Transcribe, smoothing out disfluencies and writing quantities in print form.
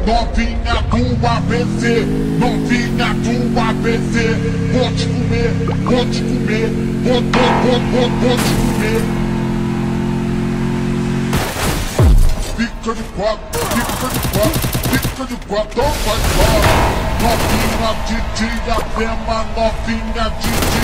novinha do ABC, novinha do ABC. Vou te comer, vou te comer, vou te comer. Fica de quatro, fica de quatro, fica de quatro, vai embora. Novinha de diadema, novinha de